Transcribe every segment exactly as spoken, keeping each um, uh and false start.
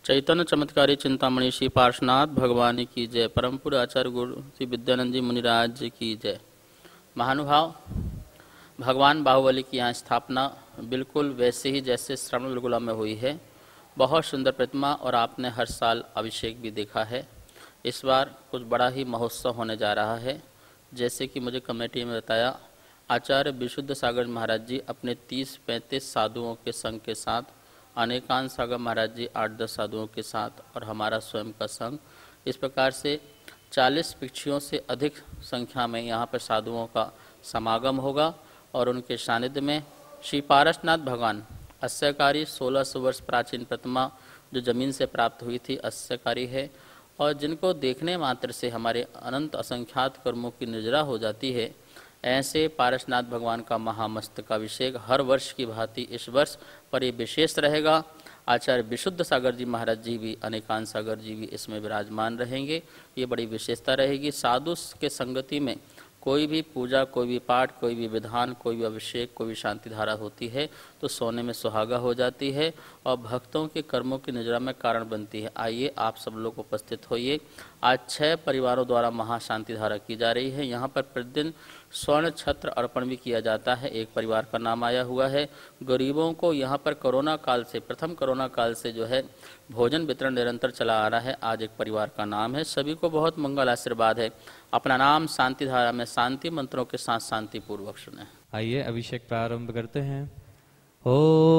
चैतन्य चमत्कारी चिंतामणि श्री पार्श्वनाथ भगवान की जय। परम पूज्य आचार्य गुरु श्री विद्यानंद जी मुनिराज जी की जय। महानुभाव, भगवान बाहुबली की यहाँ स्थापना बिल्कुल वैसे ही जैसे श्रवण बिल्कुला में हुई है। बहुत सुंदर प्रतिमा और आपने हर साल अभिषेक भी देखा है। इस बार कुछ बड़ा ही महोत्सव होने जा रहा है। जैसे कि मुझे कमेटी में बताया, आचार्य विशुद्ध सागर महाराज जी अपने तीस पैंतीस साधुओं के संघ के साथ, अनेकांत सागर महाराज जी आठ दस साधुओं के साथ और हमारा स्वयं का संघ, इस प्रकार से चालीस पिक्षियों से अधिक संख्या में यहाँ पर साधुओं का समागम होगा। और उनके सानिध्य में श्री पारसनाथ भगवान अस्यकारी सोलह सौ वर्ष प्राचीन प्रतिमा जो जमीन से प्राप्त हुई थी अस्यकारी है, और जिनको देखने मात्र से हमारे अनंत असंख्यात कर्मों की निजरा हो जाती है। ऐसे पारसनाथ भगवान का महामस्तकाभिषेक हर वर्ष की भांति इस वर्ष पर ये विशेष रहेगा। आचार्य विशुद्ध सागर जी महाराज जी भी, अनेकांत सागर जी भी इसमें विराजमान रहेंगे। ये बड़ी विशेषता रहेगी। साधु के संगति में कोई भी पूजा, कोई भी पाठ, कोई भी विधान, कोई भी अभिषेक, कोई भी शांति धारा होती है तो सोने में सुहागा हो जाती है और भक्तों के कर्मों की निजरा में कारण बनती है। आइए आप सब लोग उपस्थित होइए। आज छह परिवारों द्वारा महाशांति धारा की जा रही है। यहाँ पर प्रतिदिन स्वर्ण छत्र अर्पण भी किया जाता है। एक परिवार का नाम आया हुआ है। गरीबों को यहाँ पर कोरोना काल से, प्रथम कोरोना काल से जो है भोजन वितरण निरंतर चला आ रहा है। आज एक परिवार का नाम है। सभी को बहुत मंगल आशीर्वाद है। अपना नाम शांति धारा में शांति मंत्रों के साथ शांति पूर्वक सुने। आइए अभिषेक प्रारंभ करते हैं। ओम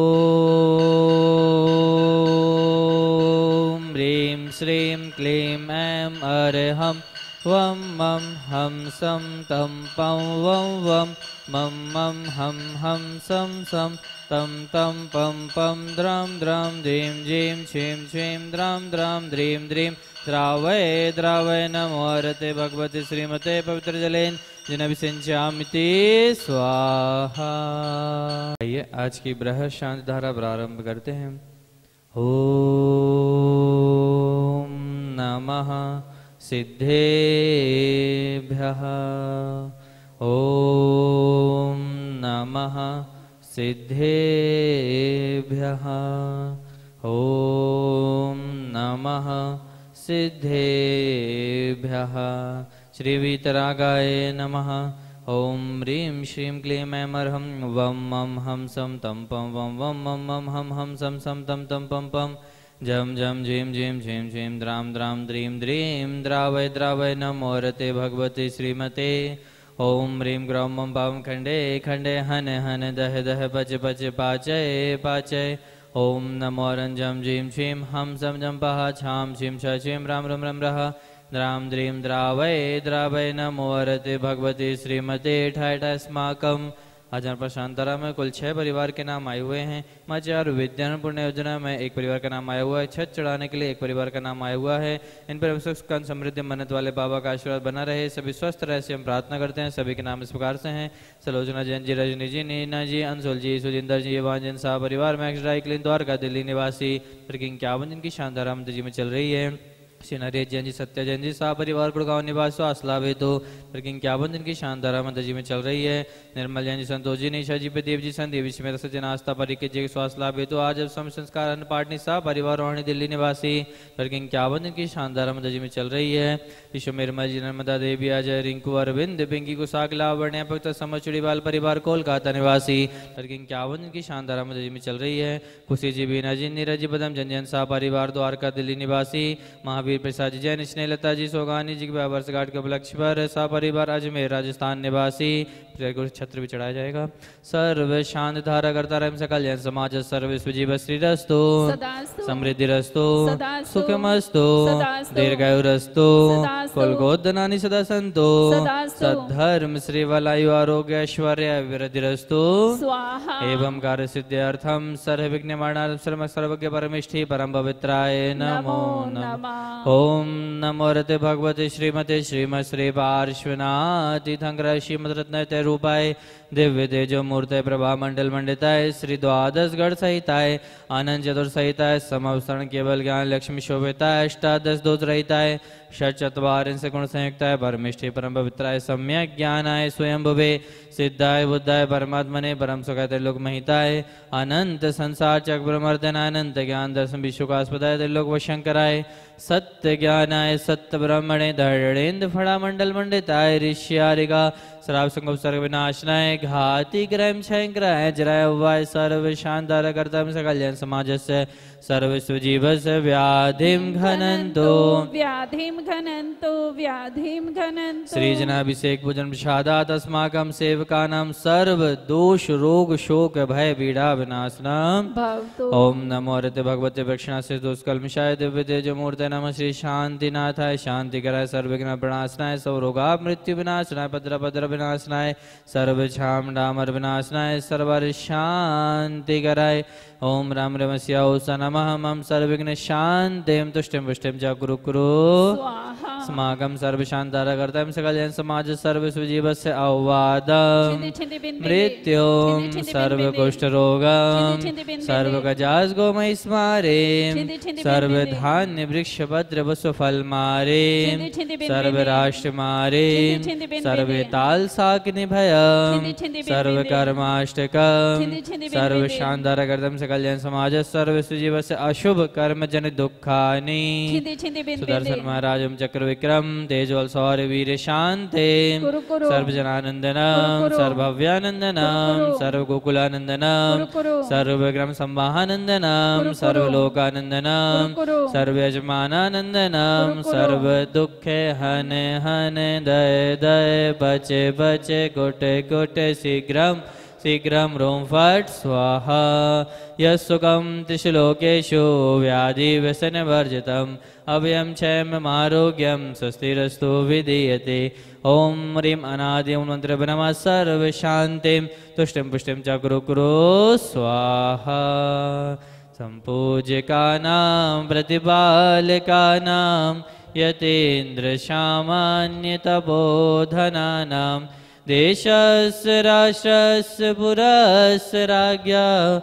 ह्रीं श्रीं क्लीं ऐं अरहं वं मं हं सं तं पं वं वं मं मं हं हं सं सं तं तं पं पं द्रां द्रां द्रीं जीं छीं छीं द्रां द्रां द्रीं द्रीं द्रावय द्रावय नमोरते भगवते श्रीमते पवित्र जलेन जिनभिषिञ्चामिति स्वाहा। आइए आज की बृहत् शांति धारा प्रारंभ करते हैं। ओम नमः सिद्धेभ्यः। ओम नमः सिद्धेभ्यः। ओम नमः सिद्धेभ्यः। श्री वीतरागाय नमः। ओम ह्रीं श्रीं क्लीं ऐं अरहं वं मं हं सं तं पं वं वं मं मं हं हं सं सं तं तं पं पं जं जं झीं झीं झीं झीं द्रां द्रां द्रीं द्रीं द्रावय द्रावय नमोरते भगवते श्रीमते। ओम ह्रीं ग्रौं मं पां खण्डे खण्डे हन हन दह दह पच पच पाचय पाचय। ओम नमो रंजं जीं छीं हं सं जं पः छां छीं छ छीं राम रं रं रः द्रां द्रीं द्रावय द्रावय नमोरते भगवती श्रीमते। ठाय अस्माकम आज यहाँ पर शांतारा में कुल छह परिवार के नाम आए हुए हैं। माचार विद्यान पुण्य योजना में एक परिवार का नाम आया हुआ है। छत चढ़ाने के लिए एक परिवार का नाम आया हुआ है। इन पर सुख समृद्धि मन्नत वाले बाबा का आशीर्वाद बना रहे, सभी स्वस्थ रहे से हम प्रार्थना करते हैं। सभी के नाम इस प्रकार से हैं। सलोचना जैन जी, रजनी जी, नीना जी, अंशुल जी, सुजिंदर जी, वांजन साहब परिवार max dry clean Dwarka Delhi निवासी इक्यावन जिनकी शानदार आमद जी में चल रही है। श्री नरेश जैन जी, सत्या जैन जी साहब परिवार गुड़गांव निवास स्वास्थ्य लाभ हेतु इक्यावन दिन की शानदार आमद जी में चल रही है। निर्मल जैन जी, संतोष जी, निशा जी, देव जी, संदीप जी, मेरा सज्जन आस्था परिके जी स्वास्थ्य लाभ हेतु आज सम संस्कार अन्न पाटनी साहब परिवार रोहिणी दिल्ली निवासी इक्यावन दिन की शानदार आमद जी में चल रही है। विश्व निर्मल जी, नर्मदा देवी, अजय, रिंकू, अरविंद, पिंकी कुशाक लावण्य भक्त समझ चुड़ीवाल परिवार कोलकाता निवासी इक्यावन दिन की शानदार आमद जी में चल रही है। खुशी जी, बीना जी, नीरज जी, बदम जन साहब परिवार द्वारका दिल्ली निवासी। महावीर प्रसाद जी, जैन स्नेहलता जी, सोगानी जी के वर्षगांठ के उपलक्ष्य पर सा परिवार अजमेर राजस्थान निवासी छत्र भी चढ़ाया जाएगा। सर्व शांति धारा करता रहे सकल जैन समाज सर्व विश्वजीव श्री रस्तु समृद्धि रस्तु सुखमस्तु दीर्घायुरस्तु कुलगोधनानि सदा संतो सद्धर्म श्री वलायु आरोग्य ऐश्वर्य विरधि रस्तु एवं कार्य सिद्ध्यर्थम सर्व विघ्न निवारणार्थम सर्व सर्वज्ञ परमेष्ठी परम पवित्राय नमो नमः। ओम नमो रते भगवते श्रीमते श्रीमत् श्री पार्श्वनाथ तीर्थंकर श्रीमद रत्न रूपाय दिव्य तेजो मूर्ते प्रभा मंडल मंडिताय श्री द्वादश गढ़ सहिताय आनंद चतुर सहिताय समवसरण केवल ज्ञान लक्ष्मी शोभिताय अष्टादश दोष रहिताय षट चत्वारिंश गुण संयुक्ताय परमिष्ठि परम पवित्राय सम्यक ज्ञानाय स्वयं भुवे सिद्धाय बुद्धाय परमात्मने परम सुखाय त्रिलोक महिताय अनंत संसार चक्र मर्दनाय अनंत ज्ञान दर्शन विश्वकास्पदाय त्रिलोक वशंकराय सत्य ज्ञानाय सत्य ब्रह्मणे धरणेन्द्र फड़ा मंडल मंडिताय ऋष्यारिका श्राव संग सर्ग विनाशनाय घाति ग्रह क्षय जराय वाय सर्व शांतार कर्तव्य सकल समाजस्य सर्वस्व जीवस्य व्याधिम घनन्तो व्याधिम घनन्तो व्याधिम घनन्तो श्री जनाभिषेक पूजन प्रसादात् अस्माकं सेवकानां सर्व दोष रोग शोक भय पीड़ा विनाशनम् भवतु। ओम नमो हरते भगवते प्रक्षणास्य दोषकल्मषाय दिव्य तेज मूर्ते नमः श्री शांतिनाथाय शांतिकराय सर्वविघ्न प्रणाशनाय सर्वरोगा मृत्यु विनाशनाय भद्र भद्र विनाशनाय सर्वक्षाम डामर विनाशनाय सर्वर शांतिकराय ओम राम रमस्याओ स नमः मम सर्वविघ्न शांतिं तुष्टिं पुष्टिं च कुरु कुरु स्वाहा अस्माकं सर्वशान्तारकर्तव्यं सकलजन समाज सर्वस्वजीवस्य औवादं मृत्युं सर्वकुष्ठरोगं सर्वगजास गोमय स्मारें सर्वधान्य वृक्षभद्र वसुफलमारें सर्वराष्ट्रमारें सर्वताल साकिनिभयं सर्वकर्माष्टकं सर्वशान्तारकर्तव्यं सकलजन समाज सर्वस्वजीवस्य अशुभ कर्म जन दुःखानि सुदर्शन महाराजं चक्र विक्रम तेजोल सौर्य वीर शांते सर्वजनानंदनम सर्वभव्यानंदनम सर्वगोकुलानंदनम सर्वग्रम संवाहानंदनम सर्वलोकानंदनम सर्वयजमानानंदनम सर्व दुखे हन हन दय दय बचे बचे गोटे गोटे शीघ्रम शीघ्रं रोम फट स्वाहा यस्सुखं त्रिशलोकेषु व्याधि व्यसन वर्जितम् अभयं क्षयम् आरोग्यं स्वस्तिरस्तु विधीयते ओम ह्रीं अनादिं मंत्र नमः सर्व शांतिं तुष्टिं पुष्टिं च कुरु कुरु स्वाहा संपूज्यकानां प्रतिपालकानां यतीन्द्र सामान्य तपोधनानां देशस्य राष्ट्रस्य पुरस्य राज्ञा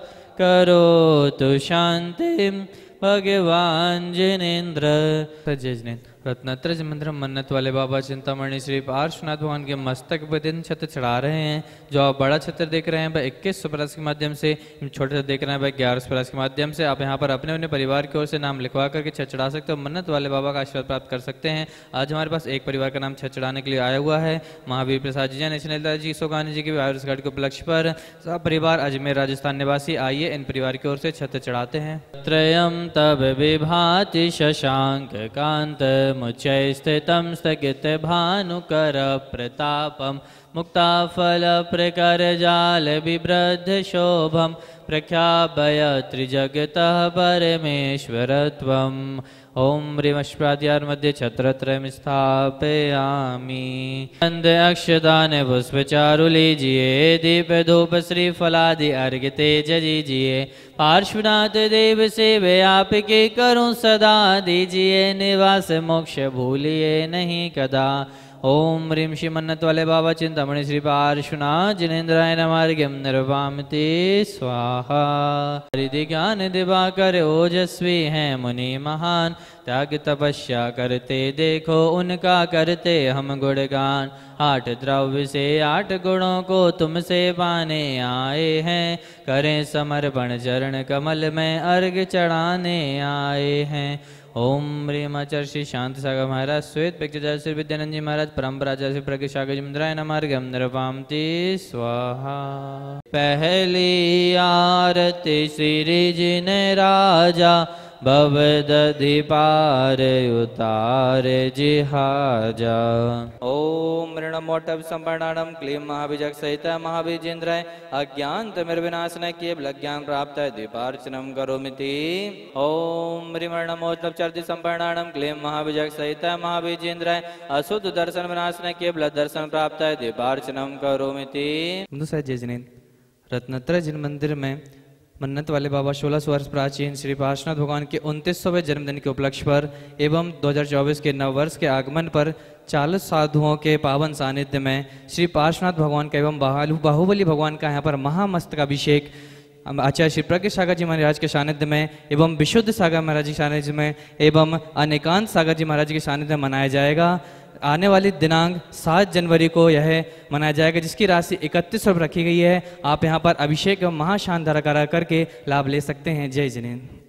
करोतु शांतिं भगवान जिनेन्द्र जिनेन्द्र रत्नत्रय मंत्र मन्नत वाले बाबा चिंतामणि श्री पार्श्वनाथ भगवान के मस्तक पर दिन छत्र चढ़ा रहे हैं। जो आप बड़ा छत्र देख रहे हैं वह इक्कीस सौ प्लस के माध्यम से, छोटे देख रहे हैं वह ग्यारह सौ प्लस के माध्यम से। आप यहाँ पर अपने अपने परिवार की ओर से नाम लिखवा करके छत्र चढ़ा सकते हो, मन्नत वाले बाबा का आशीर्वाद प्राप्त कर सकते हैं। आज हमारे पास एक परिवार का नाम छत्र चढ़ाने के लिए आया हुआ है। महावीर प्रसाद जी नेशनल जी सोगानी जी के आयुर्वेद के उपलक्ष्य पर सब परिवार अजमेर राजस्थान निवासी आइए इन परिवार की ओर से छत्र चढ़ाते हैं। त्रयम तब विभाति शशांक कांत मुच्चै स्थितं स्थगित भानुकर प्रतापम मुक्ताफल प्रकर जाल बिभ्रद्ध शोभम प्रख्यापय त्रिजगतः परमेश्वरत्वम् ओम ह्रीमश्वाद्यार मध्ये छत्रत्रयं स्थापयामि। अंध अक्षदान पुष्प चारु लीजिए, दीप धूप श्री फलादि अर्घ्य तेज दीजिए। पार्श्वनाथ देव सेवे आपके करूं सदा, दीजिए निवास मोक्ष भूलिए नहीं कदा। ओम ह्रीं श्री मन्नत वाले बाबा चिंतामणि श्री पार्श्वनाथ जिनेन्द्राय नमार्घ्यं निर्वामते स्वाहा। हरिदि ज्ञान दिवाकर ओजस्वी हैं मुनि महान, त्याग तपस्या करते देखो उनका करते हम गुणगान। आठ द्रव्य से आठ गुणों को तुमसे पाने आए हैं, करें समर्पण चरण कमल में अर्घ चढ़ाने आए हैं। ओम ह्रीं आचार्य श्री शांति सागर महाराज श्वेत पिक्चर श्री विद्यानंद जी महाराज परम्परा श्री प्रज्ञ सागर जिंद्राय नमार्घ्यं निर्वामते स्वाहा। पहली आरती श्री जिन राजा, भवदधि पार उतार जिहाजा। ओम ऋणमोटव संपर्णानम क्लीं महाबीजक सहित महाबीजेन्द्राय अज्ञान तिमिर्विनाशनाय केवल ज्ञान प्राप्त दीपार्चनम करोमिति। ओम ऋणमोटव चर्ति संपर्णानम क्लीं महाबीजक सहित महाबीजेन्द्राय अशुद्ध दर्शन विनाशनाय केवल दर्शन प्राप्त दीपार्चनम करोमिति। रत्नत्रय जिन मंदिर में मन्नत वाले बाबा सोलह सौ वर्ष प्राचीन श्री पार्श्वनाथ भगवान के उनतीसवें जन्मदिन के उपलक्ष्य पर एवं दो हज़ार चौबीस के नव वर्ष के आगमन पर चालीस साधुओं के पावन सानिध्य में श्री पार्श्वनाथ भगवान का एवं बाहु बाहुबली भगवान का यहाँ पर महामस्तकाभिषेक आचार्य श्री प्रज्ञ सागर जी महाराज के सानिध्य में एवं विशुद्ध सागर महाराज के सानिध्य में एवं अनेकांत सागर जी महाराज के सानिध्य में मनाया जाएगा। आने वाली दिनांक सात जनवरी को यह मनाया जाएगा, जिसकी राशि इकतीस रुपये रखी गई है। आप यहाँ पर अभिषेक एवं महाशानदार करा करके लाभ ले सकते हैं। जय जिनेन्द्र।